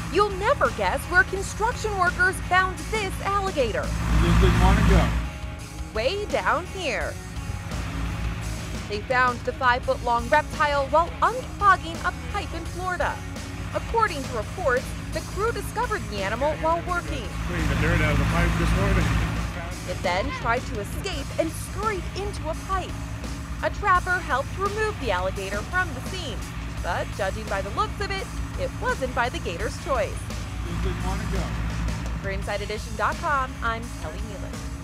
You'll never guess where construction workers found this alligator. Just didn't want to go. Way down here. They found the 5-foot-long reptile while unclogging a pipe in Florida. According to reports, the crew discovered the animal while working. Cleaned the dirt out of the pipe this morning. It then tried to escape and scurried into a pipe. A trapper helped remove the alligator from the scene, but judging by the looks of it, it wasn't by the gator's choice. Just didn't want to go. For InsideEdition.com, I'm Kelly Nealon.